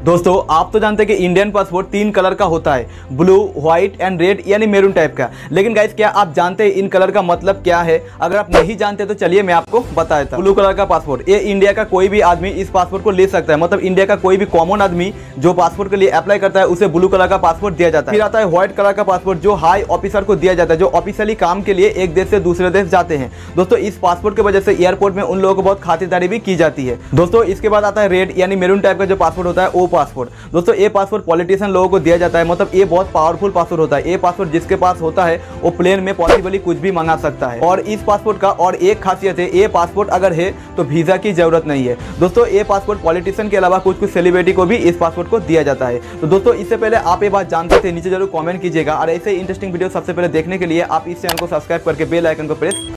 दोस्तों आप तो जानते हैं कि इंडियन पासपोर्ट 3 कलर का होता है, ब्लू, व्हाइट एंड रेड यानी मेरून टाइप का। लेकिन गाइस क्या आप जानते हैं इन कलर का मतलब क्या है? अगर आप नहीं जानते तो चलिए मैं आपको बता देता हूं। ब्लू कलर का पासपोर्ट, ये इंडिया का कोई भी आदमी इस पासपोर्ट को ले सकता है। मतलब इंडिया का कोई भी कॉमन आदमी जो पासपोर्ट के लिए अप्लाई करता है उसे ब्लू कलर का पासपोर्ट दिया जाता है। फिर आता है व्हाइट कलर का पासपोर्ट जो हाई ऑफिसर को दिया जाता है, जो ऑफिशियली काम के लिए एक देश से दूसरे देश जाते हैं। दोस्तों इस पासपोर्ट की वजह से एयरपोर्ट में उन लोगों को बहुत खातिरदारी भी की जाती है। दोस्तों इसके बाद आता है रेड यानी मेरून टाइप का जो पासपोर्ट होता है वो पासपोर्ट। दोस्तों ये पासपोर्ट पॉलिटिशियन लोगों को दिया जाता है। मतलब ये बहुत पावरफुल पासपोर्ट होता है। ये पासपोर्ट जिसके पास होता है वो प्लेन में पॉसिबली कुछ भी मंगा सकता है। और इस पासपोर्ट का और एक खासियत है, ये पासपोर्ट अगर है तो वीजा की जरूरत नहीं है। दोस्तों ये पासपोर्ट पॉलिटिशियन के अलावा कुछ सेलिब्रिटी को भी इस पासपोर्ट को दिया जाता है। तो दोस्तों इससे पहले आप ये बात जानते थे? नीचे जरूर कमेंट कीजिएगा। और ऐसे इंटरेस्टिंग वीडियो सबसे पहले देखने के लिए आप इस चैनल को सब्सक्राइब करके बेल आइकन को प्रेस